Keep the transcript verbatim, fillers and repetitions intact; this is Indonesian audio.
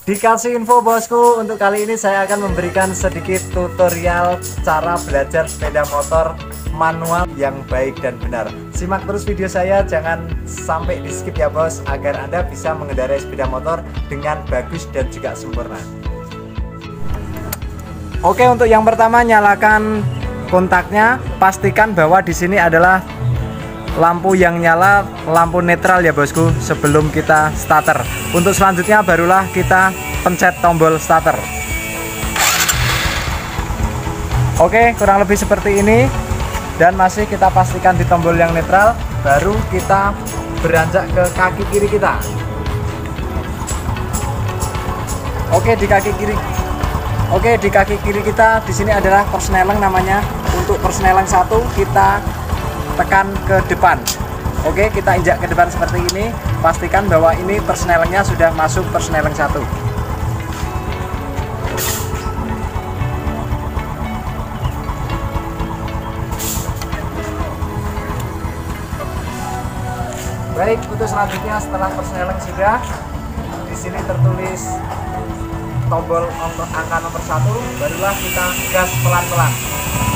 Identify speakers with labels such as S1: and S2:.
S1: Dikasih info bosku, untuk kali ini saya akan memberikan sedikit tutorial cara belajar sepeda motor manual yang baik dan benar. Simak terus video saya, jangan sampai di skip ya bos, agar Anda bisa mengendarai sepeda motor dengan bagus dan juga sempurna. Oke, untuk yang pertama nyalakan kontaknya, pastikan bahwa di sini adalah lampu yang nyala, lampu netral ya bosku, sebelum kita starter. Untuk selanjutnya barulah kita pencet tombol starter. Oke, kurang lebih seperti ini. Dan masih kita pastikan di tombol yang netral, baru kita beranjak ke kaki kiri kita. Oke, di kaki kiri. Oke, di kaki kiri kita di sini adalah persneleng namanya. Untuk persneleng satu kita tekan ke depan. Oke, kita injak ke depan seperti ini. Pastikan bahwa ini persnelengnya sudah masuk persneleng satu. Baik, untuk selanjutnya setelah persneleng sudah, di sini tertulis tombol angka nomor satu, barulah kita gas pelan-pelan.